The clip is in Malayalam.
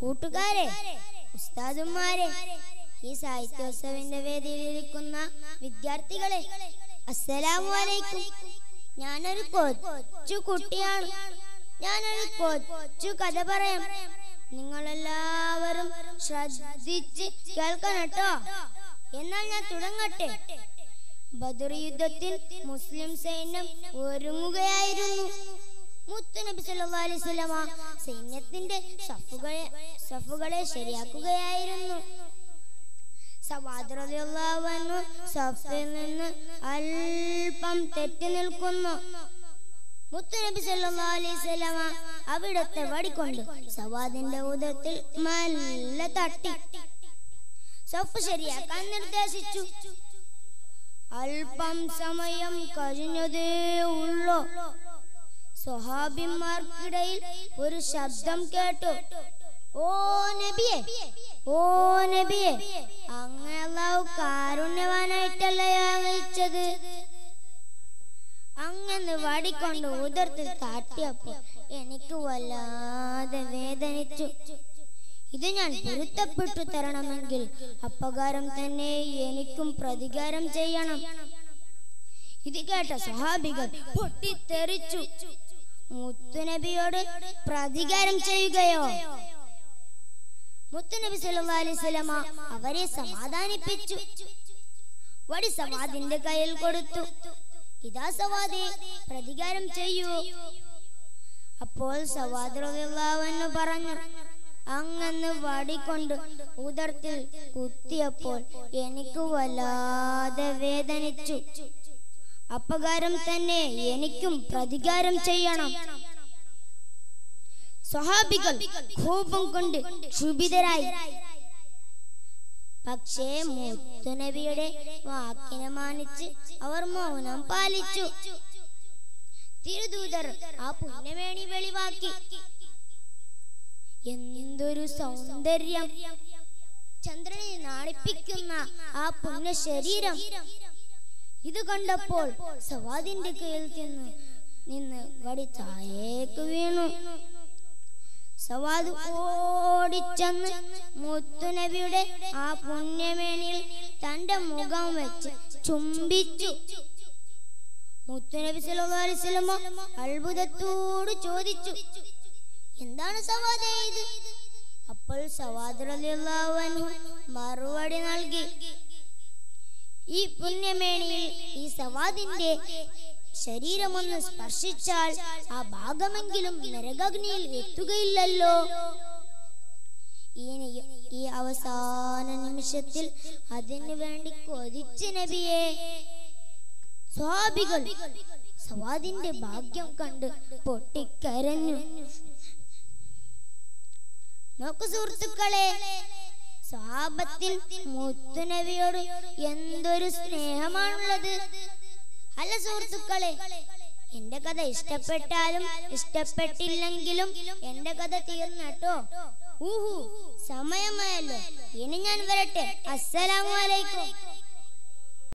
കൂട്ടുകാരെ, ഉസ്താദുമാരെ, ഈ സാഹിത്യോത്സവിന്റെ വേദിയിലിരിക്കുന്ന വിദ്യാർത്ഥികളെ, അസ്സലാമു അലൈക്കും. ഞാനൊരു കൊച്ചു കുട്ടിയാണ്. ഞാനൊരു കൊച്ചു കഥ പറയാം. നിങ്ങളെല്ലാവരും ശ്രദ്ധിച്ച് കേൾക്കണം കേട്ടോ. എന്നാൽ ഞാൻ തുടങ്ങട്ടെ. ബദർ യുദ്ധത്തിൽ മുസ്ലിം സൈന്യം ഒരുങ്ങുകയായിരുന്നു. മുത്തുനബി സല്ലല്ലാഹു അലൈഹി വസല്ലമ സൈന്യത്തിന്റെ സഫുകളെ ശരിയാക്കുകയായിരുന്നു. സവാദ് റളിയല്ലാഹു അൻഹു സഫിൽ നിന്ന് അല്പം തെറ്റി നിൽക്കുന്നു. മുത്തുനബി സല്ലല്ലാഹു അലൈഹി വസല്ലമ അവിടത്തെ വടികൊണ്ട് സവാദിന്റെ ഉദരത്തിൽ മെല്ലെ തട്ടി സഫ് ശരിയാക്കാൻ നിർദ്ദേശിച്ചു. അല്പം സമയം കഴിഞ്ഞതേ ഉള്ളൂ. സ്വഹാബിമാർക്കിടയിൽ ഒരു ശബ്ദം കേട്ടു. ഓ നബിയെ, ഓ നബിയെ, അങ്ങ് അല്ലാഹു കാരുണ്യവാനായിട്ടല്ലയോ അയച്ചത്? അങ്ങനെ വടികൊണ്ട് ഉദരത്തിൽ താട്ടിയപ്പോൾ എനിക്ക് വല്ലാതെ വേദനിച്ചു. ഇത് ഞാൻ പൊരുത്തപ്പെട്ടു തരണമെങ്കിൽ അപകാരം തന്നെ എനിക്കും പ്രതികാരം ചെയ്യണം. ഇത് കേട്ട സ്വഹാബികൾ പൊട്ടിത്തെറിച്ചു. മുത്തുനബിയോട് പ്രതികാരം ചെയ്യുകയോ? മുത്തുനബി സല്ലല്ലാഹു അലൈഹി വസല്ലമ അവരെ സമാധാനിപ്പിച്ചു. വടി സവാദിന്റെ കയ്യിൽ കൊടുത്തു. ഇതാ സവാദേ, പ്രതികാരം ചെയ്യൂ. അപ്പോൾ സവാദ് റളിയല്ലാഹു അൻഹു പറഞ്ഞു, അങ്ങനെ വടികൊണ്ട് ഉദരത്തിൽ കുത്തിയപ്പോൾ എനിക്ക് വല്ലാതെ വേദനിച്ചു. അപകാരം തന്നെ എനിക്കും പ്രതികാരം ചെയ്യണം. സ്വഹാബികൾ കോപം കൊണ്ട് ക്ഷുഭിതരായി. പക്ഷേ മുത്തുനബിയുടെ വാക്കിനെ മാനിച്ച് അവർ മൗനം പാലിച്ചു. തിരുദൂതർ ആ പുണ്യമേണി വെളിവാക്കി. എന്തൊരു സൗന്ദര്യം! ചന്ദ്രനെ നാണിപ്പിക്കുന്ന ആ പുണ്യ ശരീരം! ഇത് കണ്ടപ്പോൾ സവാദിന്റെ കയ്യിൽ നിന്ന് വടി താഴേക്ക് വീണു. സവാദ് ഓടിച്ചെന്ന് മുത്തുനബിയുടെ ആ പുണ്യമേണിയിൽ തന്റെ മുഖം വെച്ച് ചുംബിച്ചു. മുത്തുനബി സല്ലല്ലാഹു അലൈഹി വസല്ലം അത്ഭുതത്തോട് ചോദിച്ചു, എന്താണ് സവാദേ ഇത്? അപ്പോൾ സവാദ് റളിയല്ലാഹു അൻഹു മറുപടി നൽകി, ഈ പുണ്യമേണിയിൽ ഈ സവാദിന്റെ ശരീരമൊന്ന് സ്പർശിച്ചാൽ ആ ഭാഗമെങ്കിലും നരകാഗ്നിയിൽ എത്തുകയില്ലല്ലോ. ഈ അവസാന നിമിഷത്തിൽ അതിനു വേണ്ടി കൊതിച്ച് നബിയെ. സ്വഹാബികൾ സവാദിന്റെ ഭാഗ്യം കണ്ട് പൊട്ടിക്കരഞ്ഞു. നോക്കു സുഹൃത്തുക്കളെ, സ്വഹാബത്തിൽ മുത്തുനബിയോട് എന്തൊരു സ്നേഹമാണുള്ളത്. അല്ല സുഹൃത്തുക്കളെ, എന്റെ കഥ ഇഷ്ടപ്പെട്ടാലും ഇഷ്ടപ്പെട്ടില്ലെങ്കിലും എന്റെ കഥ തീർന്നട്ടോ. സമയമായല്ലോ, ഇനി ഞാൻ വരട്ടെ. അസ്സലാമു അലൈക്കും.